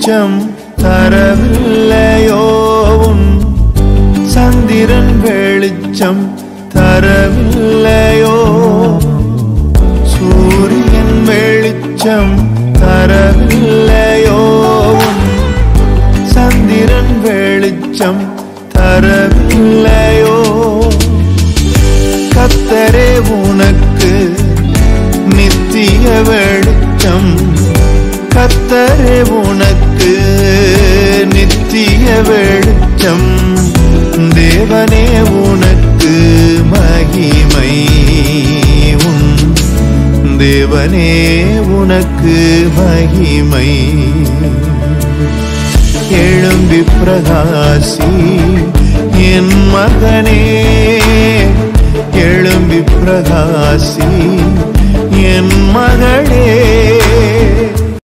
வெளிச்சம் தரவில்லையோ உன் சந்திரன் வெளிச்சம் தரவில்லையோ சூரியன் வெளிச்சம் தரவில்லையோ சந்திரன் வெளிச்சம் தரவில்லையோ கர்த்தரே உனக்கு நித்திய வெளிச்சம் கர்த்தரே உனக்கு நித்திய வெளிச்சம் தேவனே உனக்கு மகிமை உன் தேவனே உனக்கு மகிமை எழும்பி பிரகாசி என் மகனே எழும்பி பிரகாசி என் மகளே